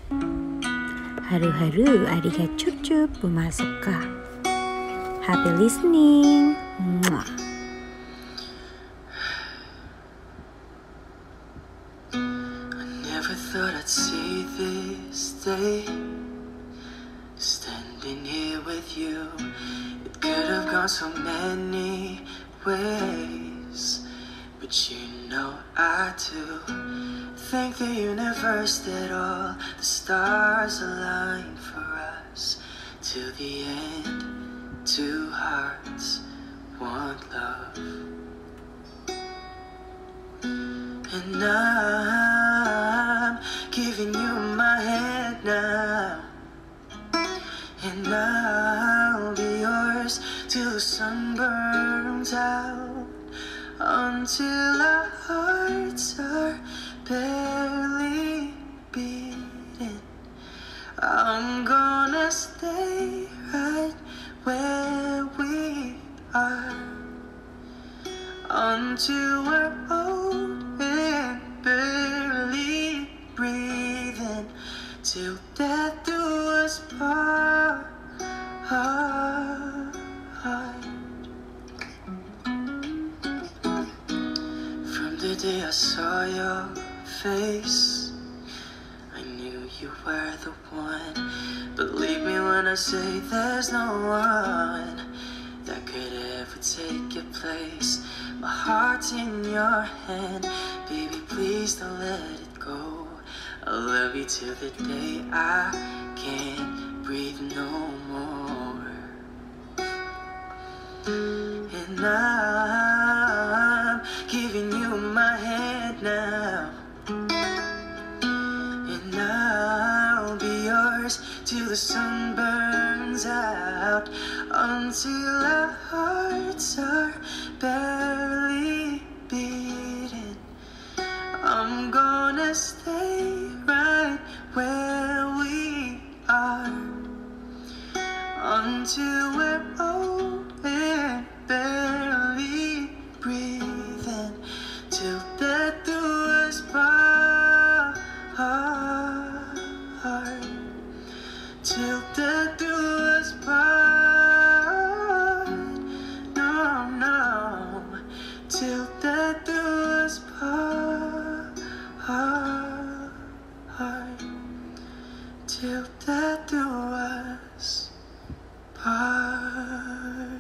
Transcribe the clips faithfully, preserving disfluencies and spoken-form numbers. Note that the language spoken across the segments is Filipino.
Haru-haru ariga cup-cup pumasaka. Happy listening. Mwah. I never thought I'd see this day, standing here with you. It could have gone so many ways, but you know I do think the universe did all the stars aligned for us. Till the end, two hearts, one love. And I'm giving you my hand now, and I'll be yours till the sun burns out, until our hearts are barely beating. I'm gonna stay right where we are until we're old and barely breathing, till death do us part. From the day I saw your face, I knew you were the one. Believe me when I say there's no one that could ever take your place. My heart's in your hand, baby, please don't let it go. I'll love you till the day I can't breathe no more. And I'm giving you my hand now, and I'll be yours till the sun burns out, until our hearts are barely beating. I'm gonna stay right where we are until we're old and barely breathing, till death do us part, till death do us part. No, no, till death do us part, till death do us part.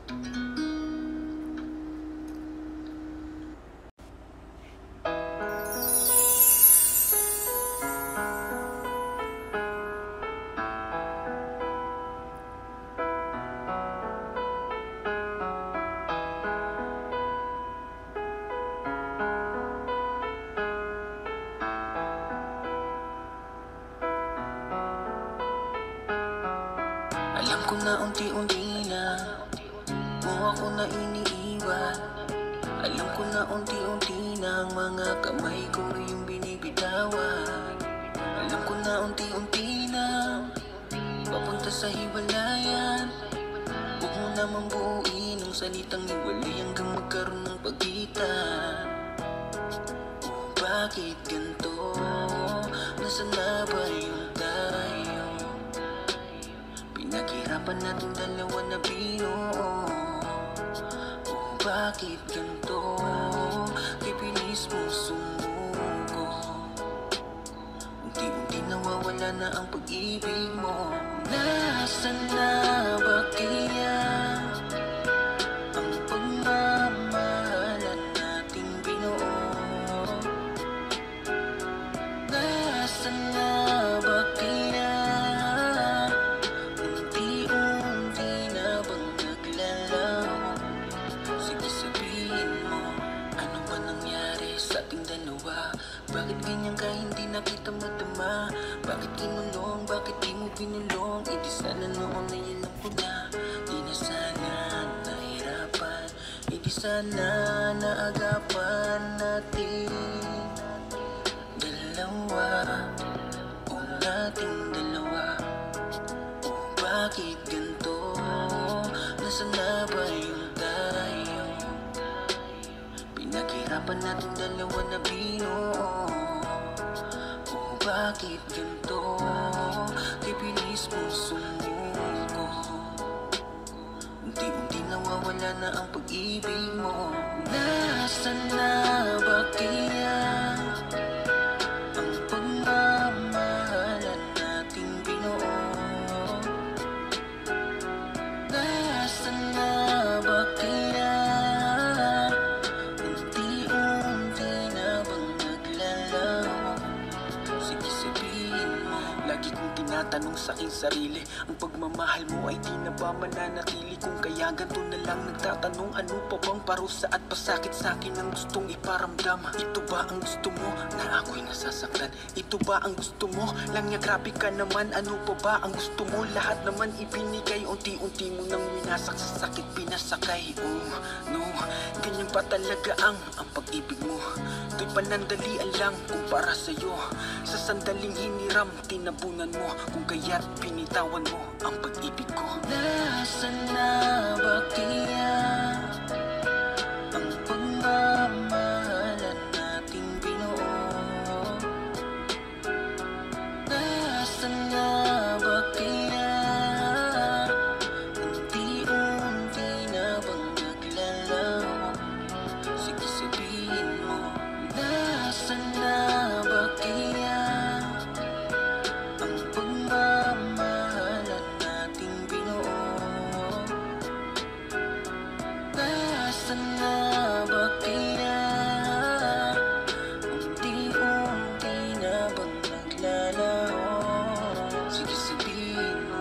Alam ko na unti-unti na mo ako na iniiwan. Alam ko na unti-unti na ang mga kamay ko yung binibitawan. Alam ko na unti-unti na papunta sa hiwalayan. Huwag mo naman buuin ang salitang hiwalay hanggang magkaroon ng pagitan. Oh, bakit ganito? Nasaan na ba yung tayo? Pinaghirapan natin dalawa na binuo. Oh, bakit ganito? Kay bilis mo sumuko. Unti-unti nawawala na ang pag-ibig mo. Nasaan na ba kaya ang pagmamahalan nating binuo? Nasaan na ba kaya unti-unti na bang naglalaho? Sige sabihin mo, ano ba nangyari sa ating dalawa? Bakit ganyan ka hindi na kita madama? Bakit kinulong, bakit di mo binulong? E di sana noon na alam ko na, di na sana nahirapan. E di sana naagapan natin dalawa, o nating dalawa. O bakit ganito? Nasaan na ba yung tayo? Pinaghirapan natin dalawa na binuo. O bakit ganito? Di bilis mong sumuko, unti-unti nawawala na ang pag-ibig mo. Nasaan na ba kaya ang pagmamahalan nating binuo? Nasaan na ba kaya unti-unti na bang naglalaho? Sige sabihin mo. Lagi kong tinatanong sa aking sarili, ang pagmamahal mo ay di na ba mananatili? Kung kaya ganito na lang nagtatanong, ano pa bang parusa at pasakit sa akin ang gustong iparamdam? Ito ba ang gusto mo na ako'y nasasaktan? Ito ba ang gusto mo lang niya? Grabe ka naman, ano pa ba ang gusto mo? Lahat naman ibinigay, unti-unti mo nang winasak sa sakit pinasakay. Oh no, ganyan pa talaga ang ang pag-ibig mo. To'y panandalian lang kumpara sa'yo. Sa sandaling hiniram, tinabunan mo, kung kaya't pinitawan mo ang pag-ibig ko. Nasaan na ba kaya ang pagmamahalan nating binuo? Nasaan na ba kaya unti-unti na bang naglalaho? Sige sabihin mo. Nasaan na ba kaya ang pagmamahalan nating binuo? Nasaan na ba kaya unti-unti na bang naglalaho? Sige sabihin mo.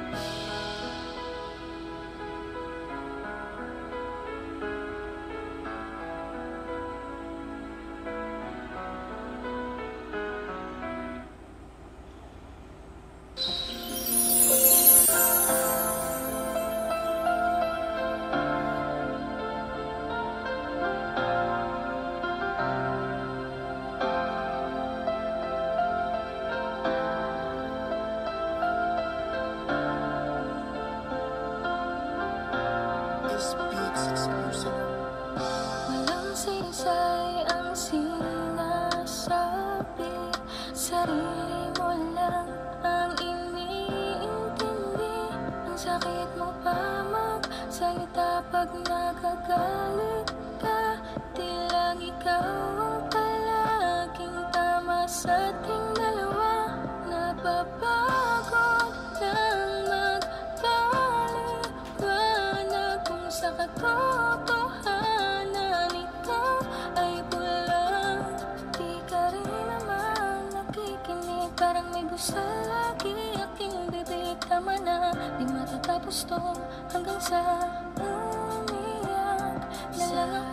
This beats exclusive. Walang saysay ang sinasabi, sarili mo lang ang iniintindi. Ang sakit mo pa magsalita pag nagagalit ka. Tilang ikaw ang palaging tama sa ating dalawa. Napapagod lang magpaliwanag kung sa katotohanan ito ay bulag. Di ka rin naman nakikinig, parang may gusto lagi aking bibig. Tama na, di matatapos to hanggang sa umiyak na lang ako.